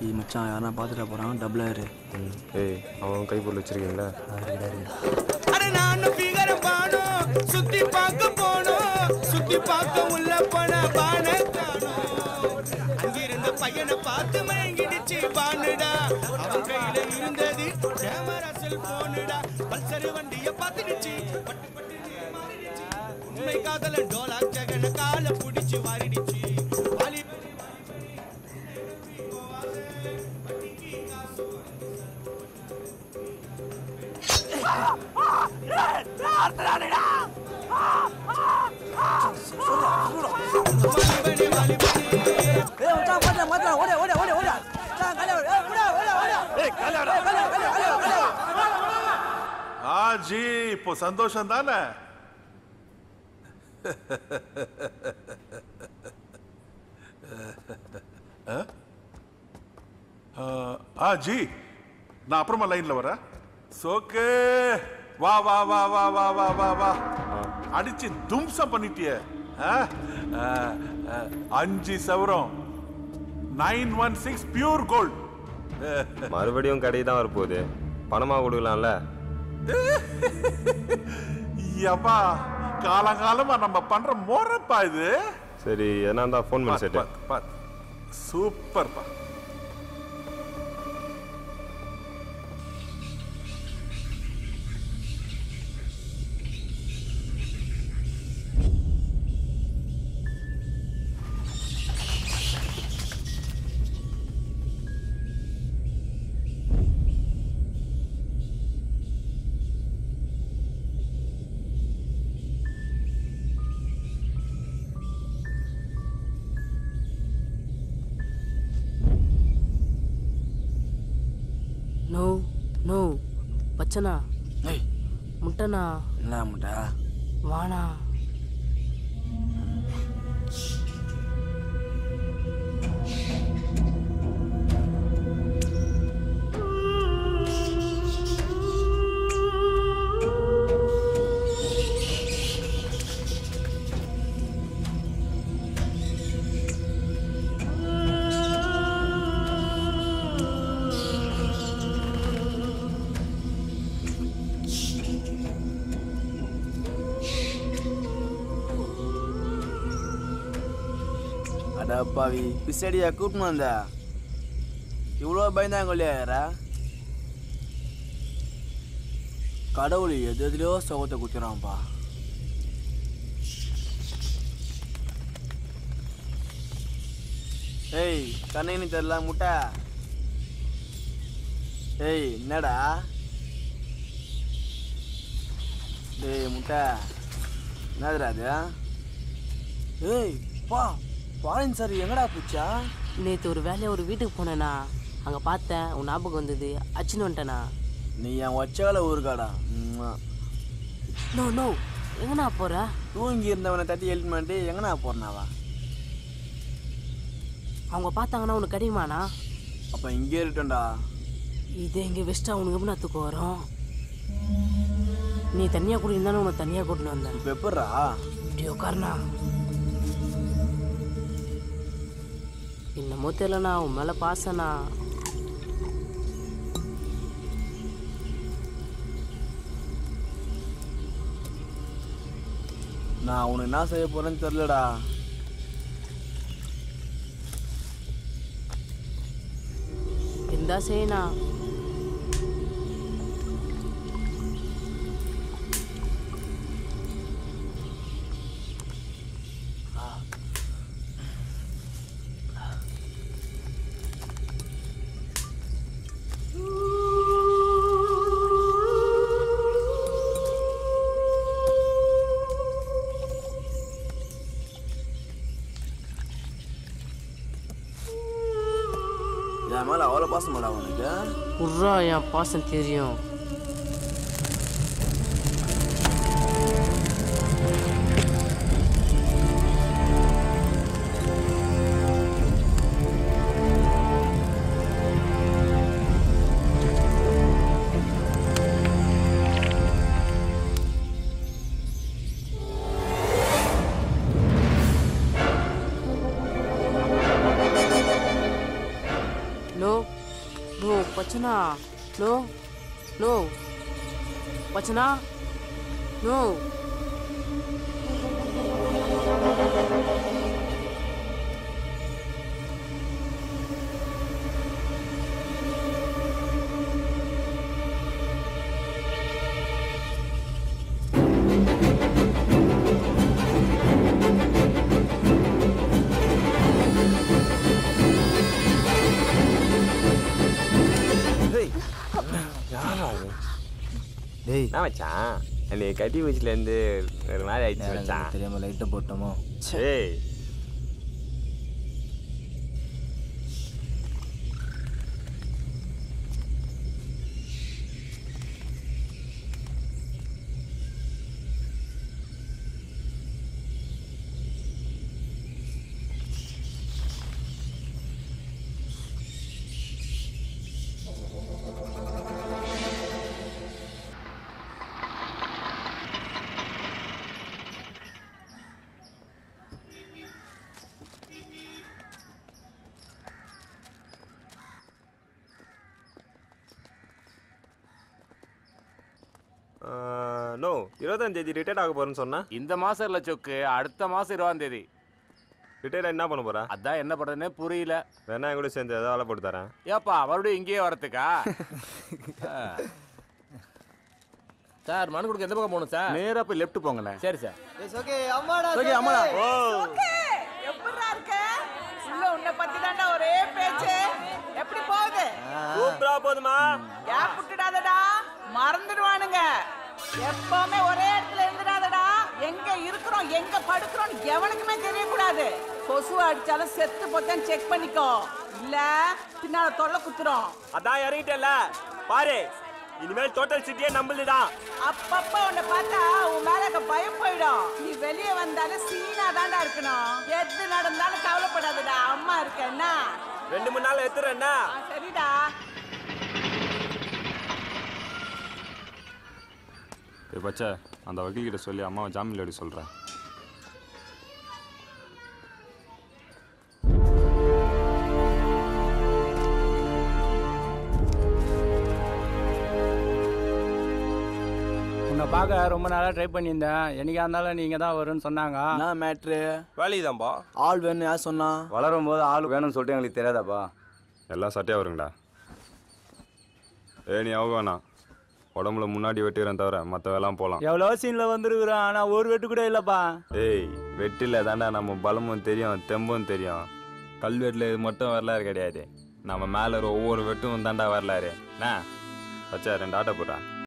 மச்சான் யாரா பார்த்துட்டு போகிறான் டபுள் ஆயிரு. ஏய் அவன் கைப்பொருள் வச்சிருக்கீங்களா? சுத்தி பார்க்க போனோம், சுத்தி பார்க்க உள்ள போன பான அங்கிருந்த பையனை பார்த்து மயங்கிடுச்சு பானுடா. அவன் கையில இருந்தது கேமரா செல்போனுடா. பல்சர் வண்டிய பார்த்துடுச்சு, பட்டு பட்டு மாறிடுச்சு. உண்மை காதல டோலா ஜகன கால புடிச்சு வாரிடுச்சு. ஜி இப்போ சந்தோஷம் தானே? ஜி நான் அப்புறமா லைன்ல வரேன். சோக்கு வா வா வா வா வா வா வா வா அடிச்சு தும்சம் பண்ணிட்டிய. 5 சவரம் 916 பியூர் கோல்ட். மறுபடியும் கடை தான் வரப்போகுது, பணமா கொடுக்கலாம்ல? யப்பா காலங்காலமா நம்ம பண்ற மோரப்பா இது. சரி என்ன தான் ஃபோன் பண்ணி செட். சூப்பர்ப்பா. நோ நோ பச்சனா முட்டனா. என்ன முட்டை? வானா அப்பாவி பிசடியா கூப்பிட்டு வந்த இவ்வளோ பயந்தாங்க இல்லையா? கடவுள் எது எதுலையோ சோகத்தை குத்துறான்ப்பா. ஏய் கண்ணைன்னு தெரியல முட்டை. ஏய் என்னடா? டேய் முட்டை என்னதுடா அது? ஏய் பா பாலின் சார் எங்கடா போச்சா? நேற்று ஒரு வேலையை ஒரு வீட்டுக்கு போனேண்ணா, அங்கே பார்த்தேன், உன் ஞாபகம் வந்தது, அச்சுன்னு வந்துட்டேண்ணா. நீ என் ஒச்சகால ஊருக்காடா. நோ நோ எங்கண்ணா போகிற? தூங்கி இருந்தவனை தட்டி எழுப்பி மாட்டி எங்கண்ணா போறனாவா? அவங்க பார்த்தாங்கன்னா உனக்கு கடிமாண்ணா. அப்போ இங்கே இருக்கட்டோண்டா. இதே இங்கே வெஸ்ட்டாக உனக்கு எப்படி தூக்கம் வரும்? நீ தனியாக கூட இருந்தாலும் உனக்கு தனியாக கூட்டின்னு வந்தேன். இப்போ எப்பட்றா? இப்படி உட்காருண்ணா. என்னமோ தெரியலண்ணா, உன் மேலே பாசண்ணா. நான் உனக்கு என்ன செய்ய போறேன்னு தெரியலடா. இருந்தா செய்யண்ணா. என் மேலே அவ்வளோ பாசமாடா உனக்கு? உர்ரா என் பாசம் தெரியும். No. வச்சனா நோ நோ வச்சனா நோ டேய் என்ன மச்சான் என்னை கட்டி வச்சுலேருந்து ஒரு மாதிரி ஆயிடுச்சு மச்சான். தெரியாம லைட்டை போட்டோமோ. ஏய் நோ 20ஆம் தேதி ரிட்டையர்ட் ஆக போறேன்னு சொன்னா இந்த மாசம் இல்ல சொக்கு, அடுத்த மாசம் 20ஆம் தேதி. ரிட்டையர்ட் என்ன பண்ண போறா? அதான் என்ன பண்றதுன்னே புரியல. வேணா என் கூட சேர்ந்து ஏதாவது வேலை போட்டு தரேன். ஏப்பா மறுபடியும் இங்கேயே வரத்துக்கா? சார் மனு கொடுக்க எந்த பக்கம் போகணும் சார்? நேரா போய் லெஃப்ட் போங்கண்ணே. சரி சார். ஓகே அம்மாடா. ஓ எப்படிடா இருக்க? உள்ள உன்னை பத்தி தாண்டா ஒரே பேச்சு. எப்படி போகுது? சூப்பரா போதுமா? கேப் விட்டுடாதடா, மறந்துடுவானுங்க. எப்பவுமே ஒரே இடத்துல இருந்துடாதடா. எங்க இருக்கிறோம் எங்க படுக்கிறோம் எவனுக்குமே தெரியக்கூடாது. கொசு அடிச்சாலும் செத்து போத்தேன்னு செக் பண்ணிக்கோ, இல்ல பின்னால தொல்லை குத்துறோம். அதான் இறங்கிட்டல பாரு, இனிமேல் டோட்டல் சிட்டியே நம்மளுதான். அப்பப்ப உன்னை பார்த்தா உன் மேல பயம் போயிடும். நீ வெளியே வந்தாலும் சீனா தாண்டா இருக்கணும். எது நடந்தாலும் கவலைப்படாதடா, அம்மா இருக்கேன்னா. 2-3 நாள் எடுத்துறேன்னா. சரிடா. பச்சை அந்த வக்கீல்கிட்ட சொல்லி அம்மாவை ஜாமீன் எடுக்க சொல்கிறேன். உன்னை பார்க்க ரொம்ப நாளாக ட்ரை பண்ணியிருந்தேன். என்னைக்கா இருந்தாலும் நீங்கள் தான் வரும்னு சொன்னாங்க. என்ன மேட்ரு? வேலைக்குதான்பா. ஆள் வேணும் யார் சொன்னா? வளரும் போது ஆள் வேணும்னு சொல்லிட்டு எங்களுக்கு தெரியாதாப்பா? எல்லாம் சட்டையாக வருங்கடா. நீ அவங்க வேணாம், உடம்புல முன்னாடி வெட்டுக்கிறேன் தவிர மற்ற வேலாம் போகலாம். எவ்வளோ சீனில் வந்துருக்குறோம், ஆனால் ஒரு வெட்டு கூட இல்லைப்பா. ஏய் வெட்டில தாண்டா நம்ம பலமும் தெரியும் தெம்பும் தெரியும். கல்வெட்டில் இது மட்டும் வரலாறு கிடையாது, நம்ம மேலே ஒவ்வொரு வெட்டும் தாண்டா வரலாறு. என்ன பச்சை 2 ஆட்டை போடுறா.